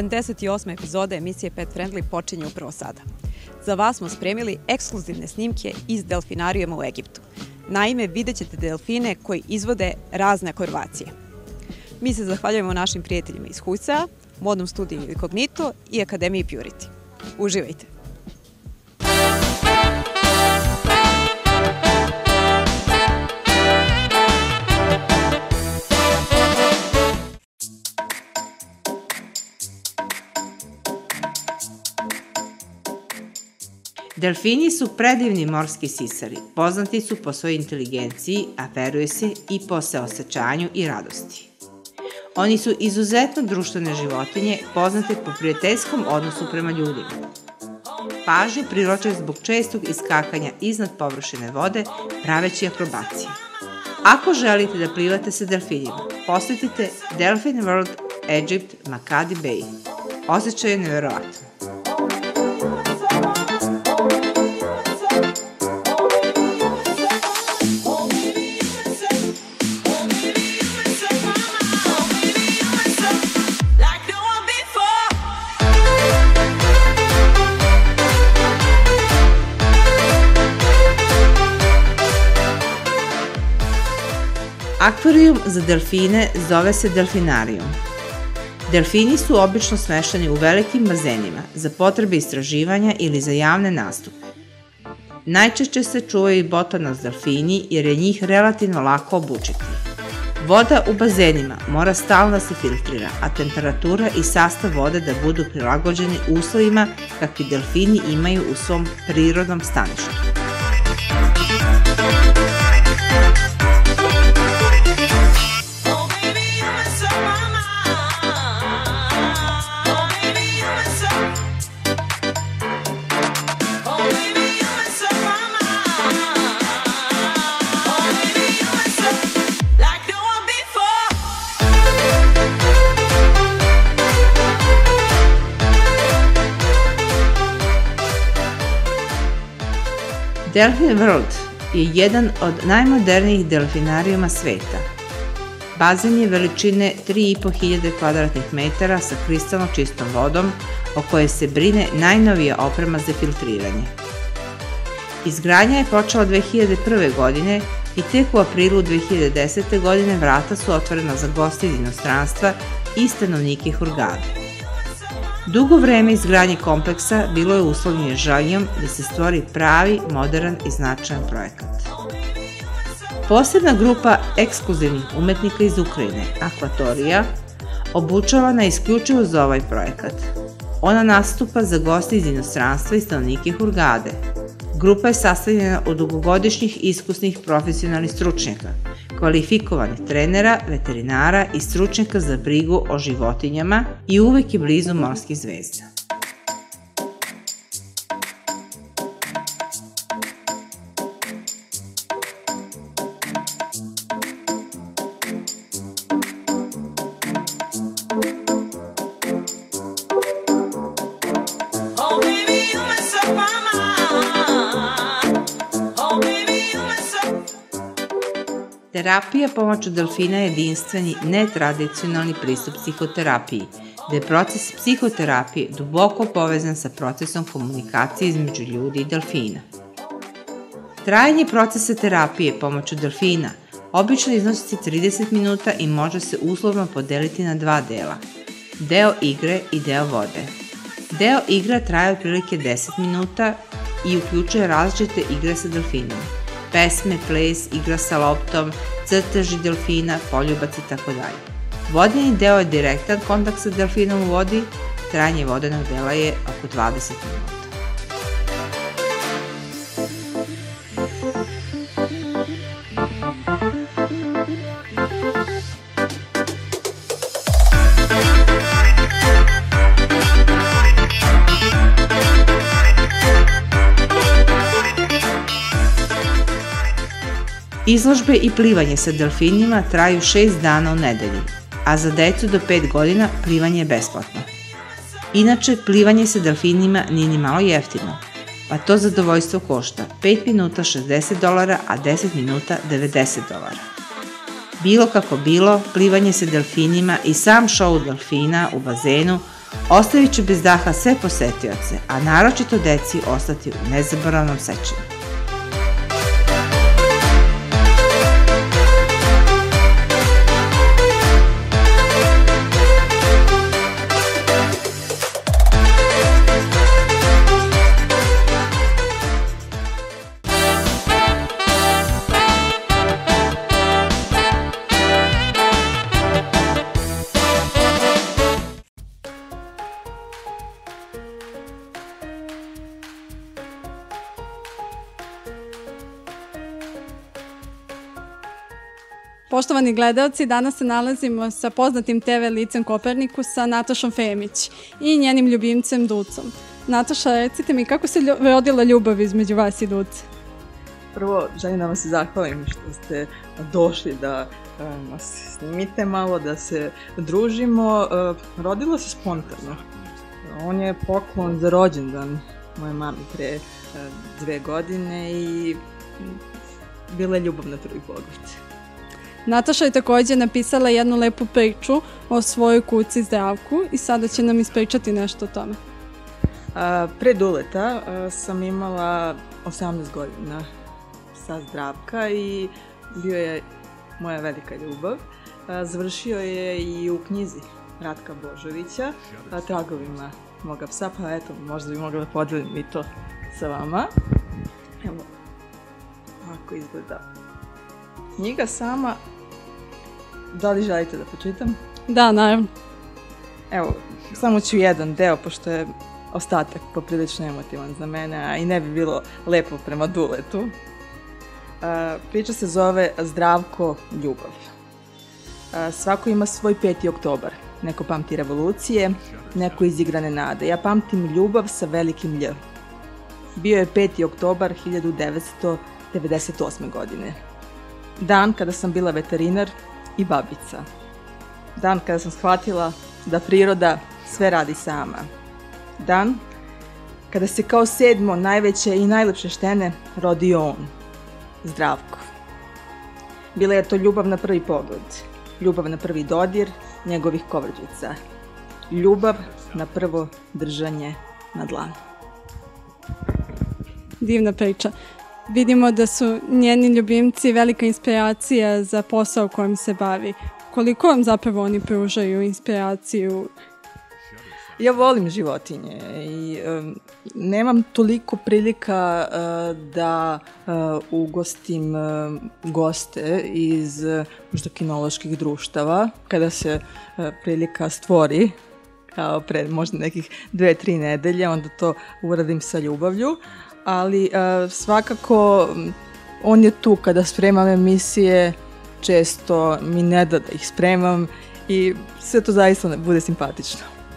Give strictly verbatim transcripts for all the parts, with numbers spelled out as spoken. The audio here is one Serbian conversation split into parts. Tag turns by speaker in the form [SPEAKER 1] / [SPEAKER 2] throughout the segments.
[SPEAKER 1] sedamdeset osma epizoda emisije Pet Friendly počinje upravo sada. Za vas smo spremili ekskluzivne snimke iz delfinarijuma u Egiptu. Naime, vidjet ćete delfine koji izvode razne akrobacije. Mi se zahvaljujemo našim prijateljima iz Husea, modnom studiju Incognito i Akademiji Purity. Uživajte!
[SPEAKER 2] Delfini su predivni morski sisari, poznati su po svojoj inteligenciji, a veruje se i po seosećanju i radosti. Oni su izuzetno društvene životinje, poznate po prijateljskom odnosu prema ljudima. Pažnju privlače zbog čestog iskakanja iznad površine vode, praveći akrobacije. Ako želite da plivate sa delfinima, posetite Delphin World Egypt Makadi Bay. Osjećaj je neverovatan. Akvarijum za delfine zove se delfinarijum. Delfini su obično smešteni u velikim bazenima za potrebe istraživanja ili za javne nastupe. Najčešće se čuvaju i botanos delfini jer je njih relativno lako obučiti. Voda u bazenima mora stalno da se filtrira, a temperatura i sastav vode da budu prilagođeni uslovima kakvi delfini imaju u svom prirodnom staništu. Delphin World je jedan od najmodernijih delfinarijuma sveta. Bazen je veličine tri i po hiljade kvadratnih metara sa kristalno čistom vodom, o kojoj se brine najnovija oprema za filtriranje. Izgradnja je počela dve hiljade prve. godine i tek u aprilu dve hiljade desete. godine vrata su otvorena za goste iz inostranstva i stanovnike Hurgade. Dugo vreme izgradnje kompleksa bilo je uslovljeno željom da se stvori pravi, modern i značajan projekat. Posebna grupa ekskluzivnih umetnika iz Ukrajine, Akvatorija, obučavana je isključivo za ovaj projekat. Ona nastupa za goste iz inostranstva i stanovnike Hurgade. Grupa je sastavljena od dugogodišnjih iskusnih profesionalnih stručnjaka, kvalifikovanih trenera, veterinara i stručnjaka za brigu o životinjama i uvek je blizu morskih zvezda. Terapija pomoću delfina je jedinstveni, netradicionalni pristup psihoterapiji, gde je proces psihoterapije duboko povezan sa procesom komunikacije između ljudi i delfina. Trajanje procesa terapije pomoću delfina obično iznosi trideset minuta i može se uslovno podeliti na dva dela, deo igre i deo vode. Deo igre traje otprilike deset minuta i uključuje različite igre sa delfinom. Pesme, ples, igra sa loptom, crteži delfina, poljubac i tako dalje. Vodeni deo je direktan kontakt sa delfinom u vodi, trajanje vodenog dela je oko dvadeset minuta. Izložbe i plivanje sa delfinima traju šest dana u nedelji, a za decu do pet godina plivanje je besplatno. Inače, plivanje sa delfinima nije ni malo jeftino, pa to zadovoljstvo košta pet minuta šezdeset dolara, a deset minuta devedeset dolara. Bilo kako bilo, plivanje sa delfinima i sam šou delfina u bazenu Ostavit ću bez daha sve posetioce, a naročito deci ostati u nezaboravnom sećanju.
[SPEAKER 3] Poštovani gledaoci, danas se nalazimo sa poznatim te ve licem Kopernikusa, Natašom Femić i njenim ljubimcem Ducom. Nataša, recite mi, kako se rodila ljubav između vas i Duce?
[SPEAKER 4] Prvo, želim da vam se zahvalim što ste došli da nas snimite malo, da se družimo. Rodilo se spontano. On je poklon za rođendan moje mami pre dve godine i bila je ljubav na prvi pogled.
[SPEAKER 3] Nataša je također napisala jednu lepu priču o svojoj kuci Zdravku i sada će nam ispričati nešto o tome.
[SPEAKER 4] A, pre Duleta a, sam imala osamnaest godina sa Zdravka i bio je moja velika ljubav. A, završio je i u knjizi Ratka Božovića, a, Tragovima moga psa, pa eto, možda bi mogla da podelim i to sa vama. Evo, ovako izgleda knjiga sama. Da li želite da počitam?
[SPEAKER 3] Da, naravno.
[SPEAKER 4] Evo, samo ću jedan deo, pošto je ostatak poprilično emotivan za mene, a i ne bi bilo lepo prema Duletu. A, priča se zove Zdravko ljubav. A, svako ima svoj peti oktobar. Neko pamti revolucije, neko izigrane nade. Ja pamtim ljubav sa velikim lj. Bio je peti oktobar hiljadu devetsto devedeset osme. godine. Dan kada sam bila veterinar i babica. Dan kada sam shvatila da priroda sve radi sama. Dan kada se kao sedmo najveće i najlepše štene rodio on, Zdravko. Bila je to ljubav na prvi pogled, ljubav na prvi dodir njegovih kovrđica, ljubav na prvo držanje na dlanu.
[SPEAKER 3] Divna priča. Vidimo da su njeni ljubimci velika inspiracija za posao kojim se bavi. Koliko vam zapravo oni pružaju inspiraciju?
[SPEAKER 4] Ja volim životinje i um, nemam toliko prilika uh, da uh, ugostim uh, goste iz uh, možda kinoloških društava, kada se uh, prilika stvori, kao pred možda nekih dve, tri nedelje, onda to uradim sa ljubavlju. Ali uh, svakako on je tu kada spremam emisije, često mi ne da da ih spremam i sve to zaista bude simpatično.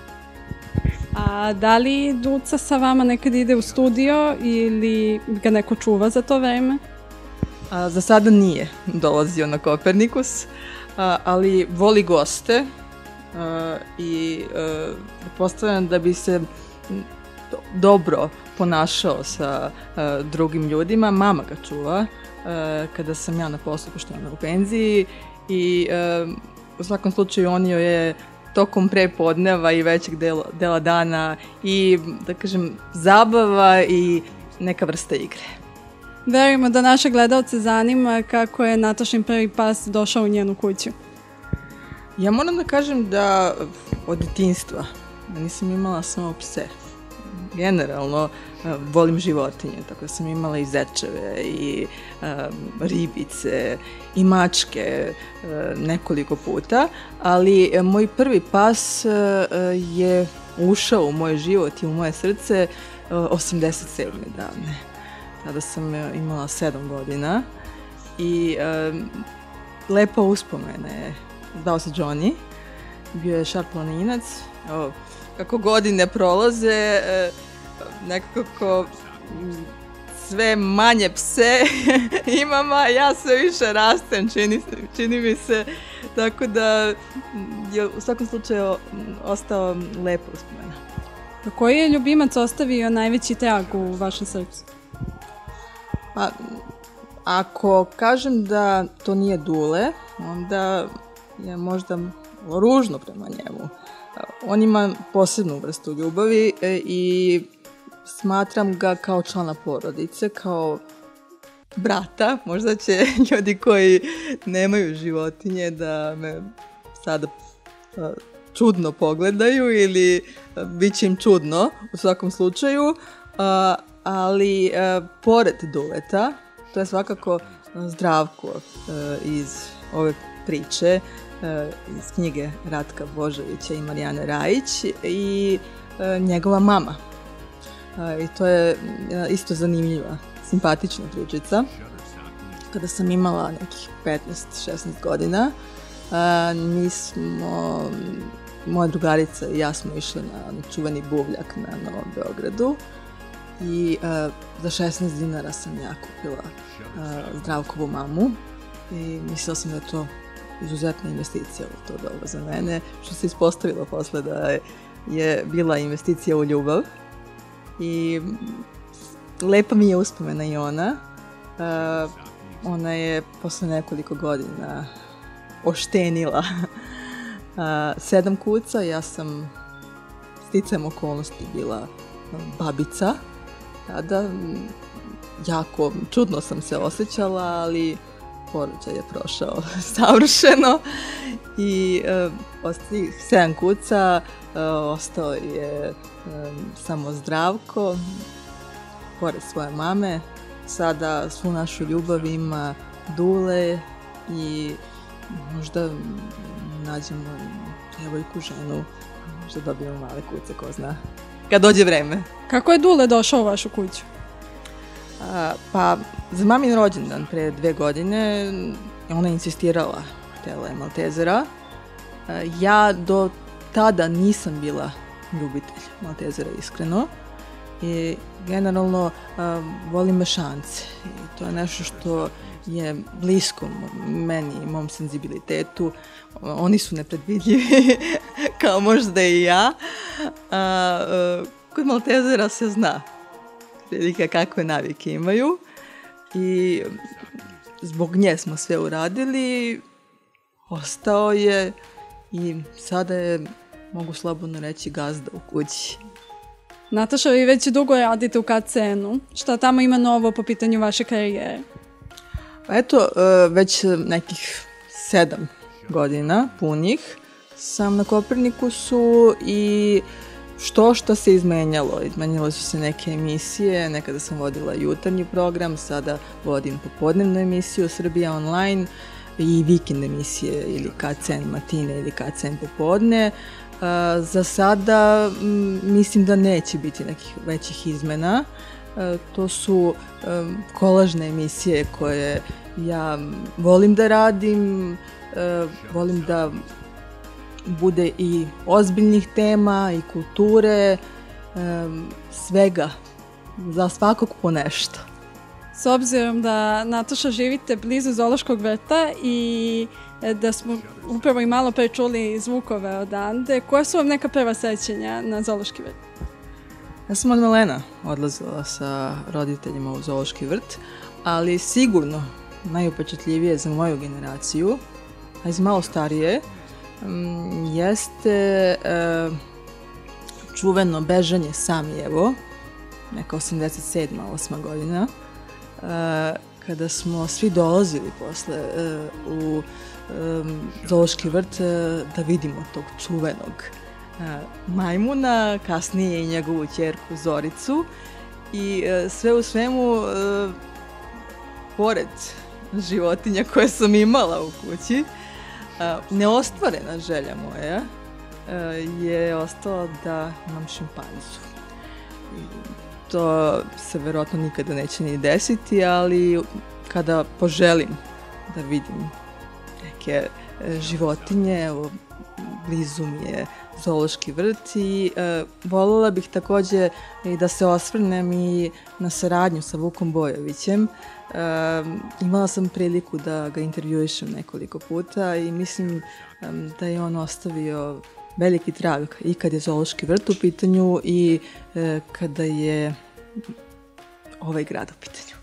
[SPEAKER 3] A da li Duca sa vama nekad ide u studio ili ga neko čuva za to vreme?
[SPEAKER 4] A, za sada nije dolazio na Kopernikus, a, ali voli goste a, i a, pretpostavljam da bi se dobro ponašao sa uh, drugim ljudima. Mama ga čuva uh, kada sam ja na poslu, pošto je u penziji i uh, u svakom slučaju on joj je tokom prepodneva i većeg dela, dela dana i, da kažem, zabava i neka vrsta igre.
[SPEAKER 3] Verujemo da naše gledalce zanima kako je Natašin prvi pas došao u njenu kuću.
[SPEAKER 4] Ja moram da kažem da od detinjstva nisam imala samo pse. Generalno uh, volim životinje, tako da sam imala i zečeve i uh, ribice i mačke uh, nekoliko puta, ali uh, moj prvi pas uh, je ušao u moj život i u moje srce uh, osamdeset sedme davne. Tada sam uh, imala sedam godina i uh, lepa uspomena je. Zvao se Johnny, bio je šarplaninac. Oh, kako godine prolaze, nekako sve manje pse imam, a ja sve više rastem, čini, čini mi se, tako da je u svakom slučaju ostao lepo uspomena.
[SPEAKER 3] Koji je ljubimac ostavio najveći trag u vašem srcu?
[SPEAKER 4] Pa, ako kažem da to nije Dule, onda je možda ružno prema njemu. On ima posebnu vrstu ljubavi i smatram ga kao člana porodice, kao brata. Možda će ljudi koji nemaju životinje da me sada čudno pogledaju ili bit će im čudno u svakom slučaju, ali pored Duleta, to je svakako Zdravko iz ove priče, iz knjige Ratka Božovića i Marijane Rajić i njegova mama. I to je isto zanimljiva, simpatična pričica. Kada sam imala nekih petnaest šesnaest godina, mi smo, moja drugarica i ja smo išli na čuveni buvljak na Novom Beogradu i za šesnaest dinara sam ja kupila Zdravkovu mamu i mislila sam da je to izuzetna investicija u to doba za mene, što se ispostavilo posle da je bila investicija u ljubav i lepa mi je uspomena i ona. Uh, ona je posle nekoliko godina oštenila uh, sedam kuca, ja sam sticajem okolnosti bila babica tada, jako čudno sam se osjećala, ali porođaj je prošao savršeno i uh, od tih sedam kuca uh, ostao je um, samo Zdravko, pored svoje mame. Sada svu našu ljubav ima Dule i možda nađemo djevojku, ženu, možda dobijemo male kuce, ko zna, kad dođe vreme.
[SPEAKER 3] Kako je Dule došao u vašu kuću?
[SPEAKER 4] A, pa, za mamin rođendan pre dve godine ona je insistirala, htjela je Maltezera. A, ja do tada nisam bila ljubitelj Maltezera, iskreno. I generalno a, volim mešance. I to je nešto što je blisko meni i mom senzibilitetu. Oni su nepredvidljivi, kao možda i ja. A, a, kod Maltezera se zna prilike kakve navike imaju i zbog nje smo sve uradili, ostao je i sada je, mogu slobodno reći, gazda u kući.
[SPEAKER 3] Nataša, vi već dugo radite u K C N-u. Šta tamo ima novo po pitanju vaše karijere?
[SPEAKER 4] Pa eto, već nekih sedam godina punih sam na Kopernikusu i što što se izmenjalo. Izmenjalo su se neke emisije, nekada sam vodila jutarnji program, sada vodim popodnevnu emisiju Srbija online i vikend emisije ili K C N matine ili K C N popodne. Uh, za sada m, mislim da neće biti nekih većih izmena. Uh, to su um, kolažne emisije koje ja volim da radim, uh, volim da bude i ozbiljnih tema i kulture, um, svega, za svakog po nešto.
[SPEAKER 3] S obzirom da, Nataša, živite blizu Zoološkog vrta i da smo upravo i malo pre čuli zvukove odande, koja su vam neka prva sećanja na Zoološki vrt?
[SPEAKER 4] Ja sam od malena odlazila sa roditeljima u Zoološki vrt, ali sigurno najupečatljivije za moju generaciju, a iz malo starije, jeste uh, čuveno bežanje Samijevo, neka osamdeset sedma osma godina, uh, kada smo svi dolazili posle uh, u um, Zoološki vrt uh, da vidimo tog čuvenog uh, majmuna, kasnije i njegovu ćerku Zoricu i uh, sve u svemu uh, pored životinja koje sam imala u kući, Uh, neostvarena želja moja uh, je ostala da imam šimpanzu. I to se verovatno nikada neće ni desiti, ali kada poželim da vidim neke uh, životinje, evo, blizu mi je Zoološki vrt i uh, voljela bih takođe i da se osvrnem i na saradnju sa Vukom Bojovićem. Uh, imala sam priliku da ga intervjuišem nekoliko puta i mislim um, da je on ostavio veliki trag i kad je Zoološki vrt u pitanju i uh, kada je ovaj grad u pitanju.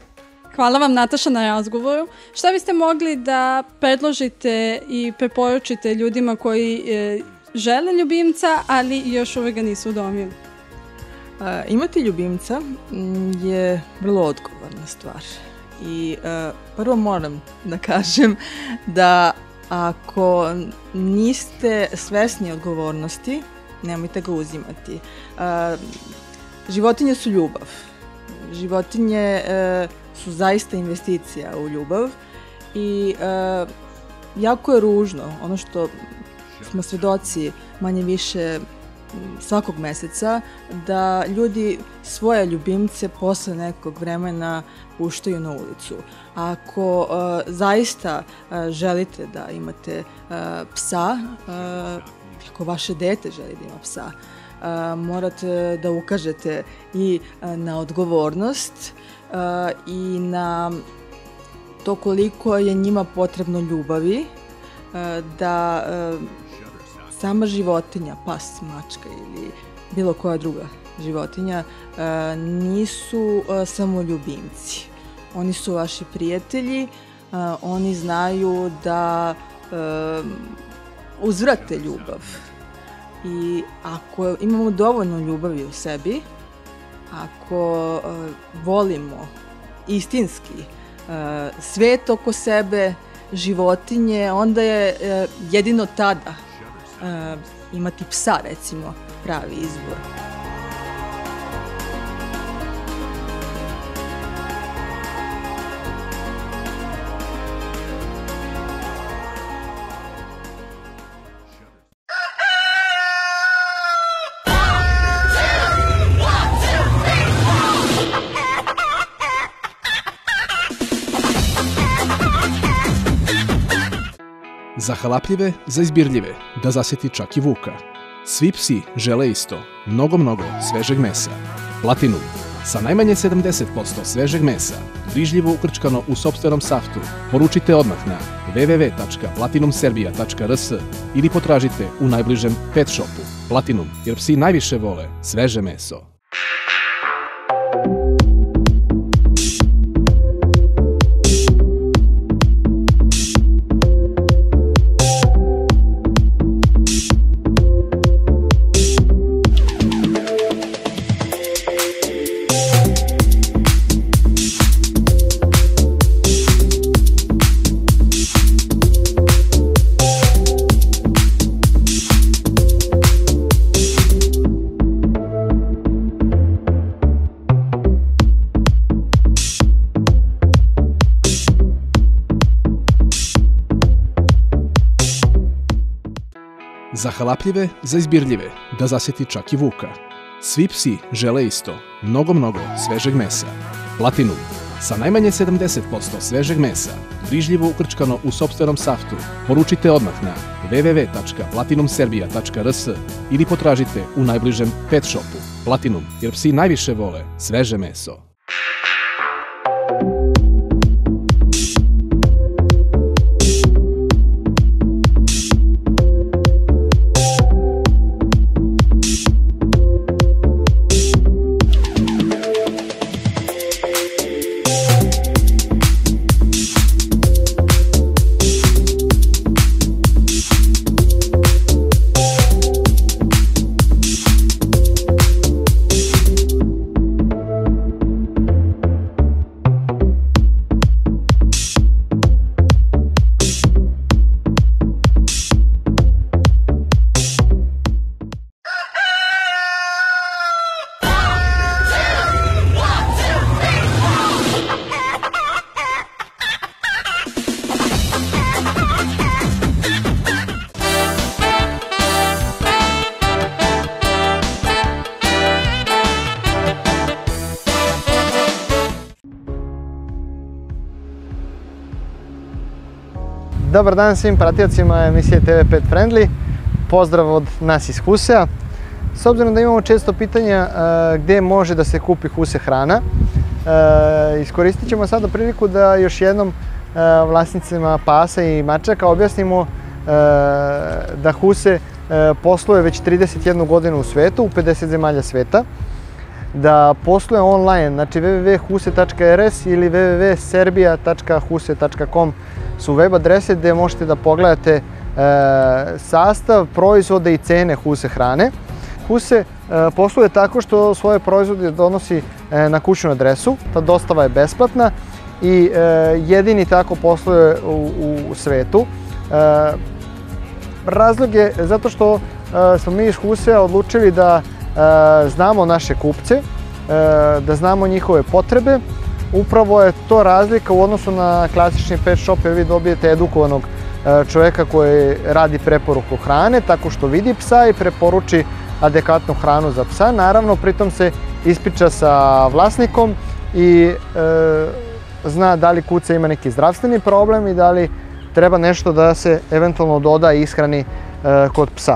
[SPEAKER 3] Hvala vam, Nataša, na razgovoru. Šta biste mogli da predložite i preporučite ljudima koji e, žele ljubimca, ali još uvek ga nisu udomili?
[SPEAKER 4] A, imati ljubimca je vrlo odgovorna stvar. I a, prvo moram da kažem da ako niste svesni odgovornosti, nemojte ga uzimati. A, životinje su ljubav. Životinje a, su zaista investicija u ljubav i a, jako je ružno ono što smo svedoci manje više svakog meseca, da ljudi svoje ljubimce posle nekog vremena puštaju na ulicu. Ako uh, zaista uh, želite da imate uh, psa, uh, ako vaše dete želi da ima psa, uh, morate da ukažete i uh, na odgovornost uh, i na to koliko je njima potrebno ljubavi, uh, da uh, sama životinja, pas, mačka ili bilo koja druga životinja nisu samo ljubimci. Oni su vaši prijatelji, oni znaju da uzvrate ljubav. I ako imamo dovoljno ljubavi u sebi, ako volimo istinski svet oko sebe, životinje, onda je jedino tada Uh, imati psa, recimo, pravi izbor.
[SPEAKER 5] Za halapljive, za izbirljive, da zasjeti čak i vuka. Svi psi žele isto, mnogo, mnogo svežeg mesa. Platinum, sa najmanje sedamdeset posto svežeg mesa, brižljivo ukrčkano u sopstvenom saftu, poručite odmah na w w w tačka platinum serbia tačka r s ili potražite u najbližem pet shopu. Platinum, jer psi najviše vole sveže meso. Za halapljive, za izbirljive, da zasjeti čak i vuka. Svi psi žele isto, mnogo, mnogo svežeg mesa. Platinum, sa najmanje sedamdeset posto svežeg mesa, brižljivo ukrčkano u sopstvenom saftu, poručite odmah na w w w tačka platinum serbia tačka r s ili potražite u najbližem pet shopu. Platinum, jer psi najviše vole sveže meso.
[SPEAKER 6] Dobar dan svim pratiocima emisije T V pet Friendly. Pozdrav od nas iz Husea. S obzirom da imamo često pitanja gdje može da se kupi Huse hrana, iskoristit ćemo sada priliku da još jednom vlasnicima pasa i mačaka objasnimo da Huse posluje već trideset jednu godinu u svetu, u pedeset zemalja sveta. da posluje online, znači w w w tačka huse tačka r s ili w w w tačka serbia tačka huse tačka com su web adrese gde možete da pogledate e, sastav, proizvode i cene Huse hrane. Huse e, posluje tako što svoje proizvode donosi e, na kućnu adresu, ta dostava je besplatna i e, jedini tako posluje u, u svetu. E, razlog je zato što e, smo mi iz Husea odlučili da e, znamo naše kupce, e, da znamo njihove potrebe. Upravo je to razlika u odnosu na klasični pet shop jer vi dobijete edukovanog e, čoveka koji radi preporuku hrane tako što vidi psa i preporuči adekvatnu hranu za psa. Naravno, pritom se ispriča sa vlasnikom i e, zna da li kuca ima neki zdravstveni problem i da li treba nešto da se eventualno doda i ishrani e, kod psa.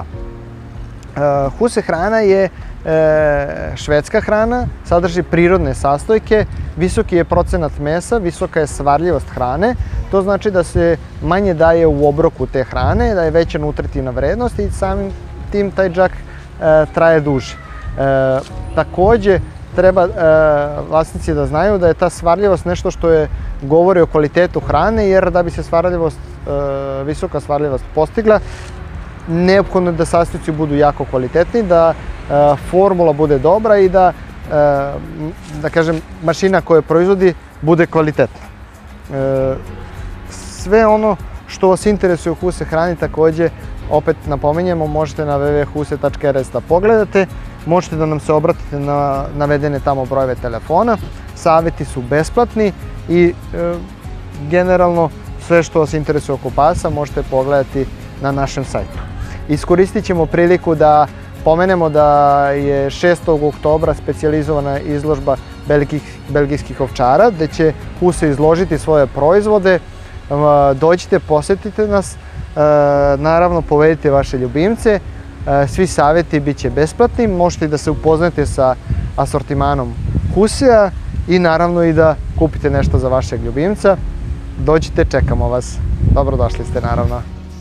[SPEAKER 6] E, Huse hrana je e, švedska hrana, sadrži prirodne sastojke, visoki je procenat mesa, visoka je svarljivost hrane, to znači da se manje daje u obroku te hrane, da je veća nutritivna vrednost i samim tim taj džak e, traje duže. E, takođe, treba e, vlasnici da znaju da je ta svarljivost nešto što je govori o kvalitetu hrane, jer da bi se svarljivost, e, visoka svarljivost postigla, neophodno je da sastojci budu jako kvalitetni, da e, formula bude dobra i da, e, da kažem, mašina koja proizvodi bude kvalitetna. E, sve ono što vas interesuje u Huse hrani takođe, opet napominjemo, možete na w w w tačka huse tačka r s da pogledate, možete da nam se obratite na navedene tamo brojeve telefona, saveti su besplatni i e, generalno sve što vas interesuje oko pasa možete pogledati na našem sajtu. Iskoristit ćemo priliku da pomenemo da je šestog oktobra specijalizovana izložba belgijskih ovčara, gde će Huse izložiti svoje proizvode. Dođite, posetite nas, naravno povedite vaše ljubimce, svi savjeti bit će besplatni, možete da se upoznate sa asortimanom Husea i naravno i da kupite nešto za vašeg ljubimca. Dođite, čekamo vas. Dobrodošli ste, naravno.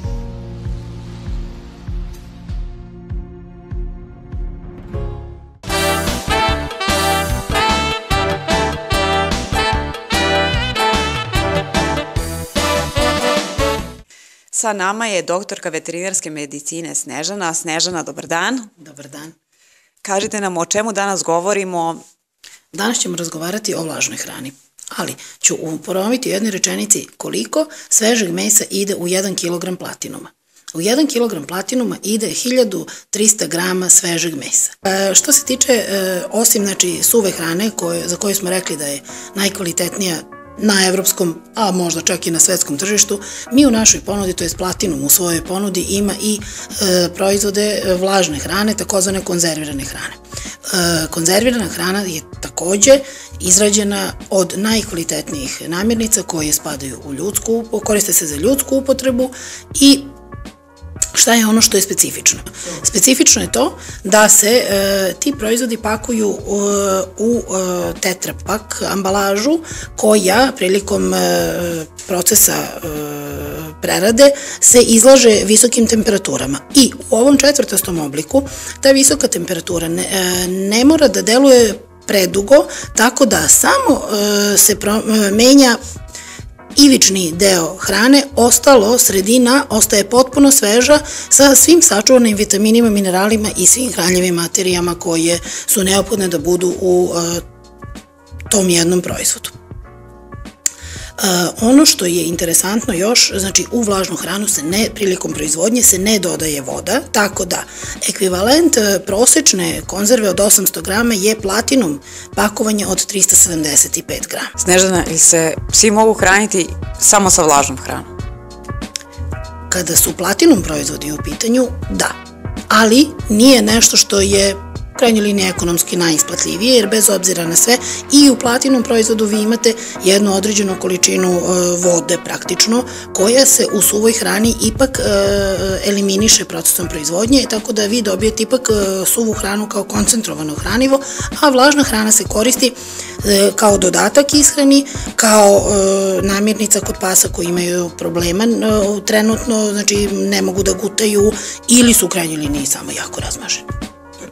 [SPEAKER 1] Sa nama je doktorka veterinarske medicine Snežana. Snežana, dobar dan.
[SPEAKER 7] Dobar dan.
[SPEAKER 1] Kažite nam o čemu danas govorimo.
[SPEAKER 7] Danas ćemo razgovarati o vlažnoj hrani, ali ću ponoviti u jednoj rečenici koliko svežeg mesa ide u jedan kilogram platinuma. U jedan kilogram platinuma ide hiljadu trista grama svežeg mesa. E, što se tiče, e, osim znači, suve hrane koje, za koju smo rekli da je najkvalitetnija na evropskom, a možda čak i na svetskom tržištu, mi u našoj ponudi, to je Platinum u svojoj ponudi, ima i e, proizvode vlažne hrane, takozvane konzervirane hrane. E, konzervirana hrana je takođe izrađena od najkvalitetnijih namirnica koje spadaju u ljudsku, koriste se za ljudsku upotrebu i šta je ono što je specifično? Specifično je to da se e, ti proizvodi pakuju e, u e, tetrapak ambalažu koja prilikom e, procesa e, prerade se izlaže visokim temperaturama. I u ovom četvrtastom obliku ta visoka temperatura ne, e, ne mora da deluje predugo, tako da samo e, se pro, e, menja ivični deo hrane, ostalo sredina ostaje potpuno sveža sa svim sačuvanim vitaminima, mineralima i svim hranljivim materijama koje su neophodne da budu u uh, tom jednom proizvodu. Uh, ono što je interesantno još, znači u vlažnu hranu se ne, prilikom proizvodnje se ne dodaje voda, tako da ekvivalent uh, prosečne konzerve od osamsto grama je platinum pakovanje od trista sedamdeset pet grama.
[SPEAKER 1] Snežana, ili se psi mogu hraniti samo sa vlažnom hranom?
[SPEAKER 7] Kada su platinum proizvodi u pitanju, da, ali nije nešto što je u krajnjoj liniji ekonomski najisplatljivije, jer bez obzira na sve i u platinum proizvodu vi imate jednu određenu količinu vode praktično, koja se u suvoj hrani ipak eliminiše procesom proizvodnje, tako da vi dobijete ipak suvu hranu kao koncentrovano hranivo, a vlažna hrana se koristi kao dodatak ishrani, kao namirnica kod pasa koji imaju problema trenutno, znači ne mogu da gutaju ili su u krajnjoj liniji samo jako razmaženi.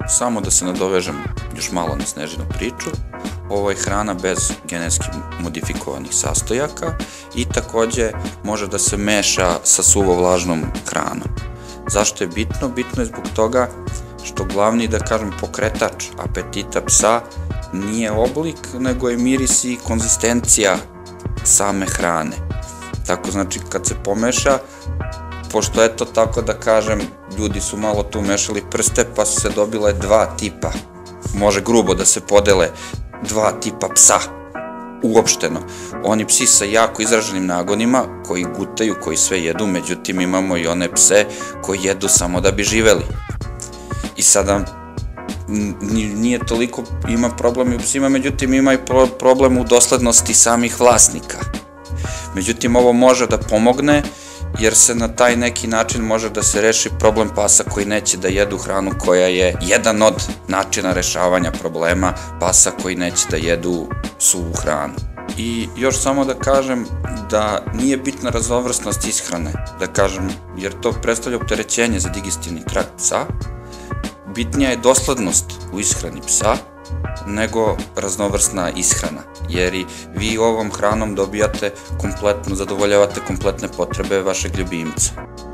[SPEAKER 8] samo da se nadovežem još malo na Snežinu priču, ovo je hrana bez genetski modifikovanih sastojaka i takođe može da se meša sa suvo vlažnom hranom. Zašto je bitno? Bitno je zbog toga što glavni, da kažem, pokretač apetita psa nije oblik, nego je miris i konzistencija same hrane. Tako znači kad se pomeša, pošto eto tako da kažem, ljudi su malo tu mešali prste pa su se dobile dva tipa, može grubo da se podele dva tipa psa, uopšteno. Oni psi sa jako izraženim nagonima, koji gutaju, koji sve jedu, međutim imamo i one pse koji jedu samo da bi živeli. I sada nije toliko, ima problem i u psima, međutim ima i problem u doslednosti samih vlasnika. Međutim, ovo može da pomogne, jer se na taj neki način može da se reši problem pasa koji neće da jedu hranu koja je jedan od načina rešavanja problema pasa koji neće da jedu suvu hranu. I još samo da kažem da nije bitna raznovrsnost ishrane, da kažem, jer to predstavlja opterećenje za digestivni trakt psa. Bitnija je doslednost u ishrani psa nego raznovrsna ishrana, jer i vi ovom hranom dobijate kompletno, zadovoljavate kompletne potrebe vašeg ljubimca.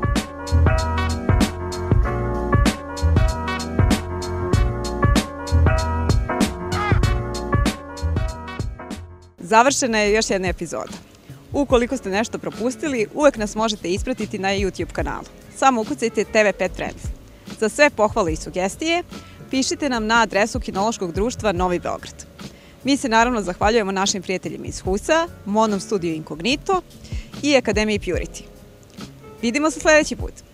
[SPEAKER 1] Završena je još jedna epizoda. Ukoliko ste nešto propustili, uvek nas možete ispratiti na YouTube kanalu. Samo ukucajte T V pet Friendly. Za sve pohvale i sugestije, pišite nam na adresu Kinološkog društva Novi Beograd. Mi se naravno zahvaljujemo našim prijateljima iz Husa, Monom Studio Incognito i Akademiji Purity. Vidimo se sledeći put.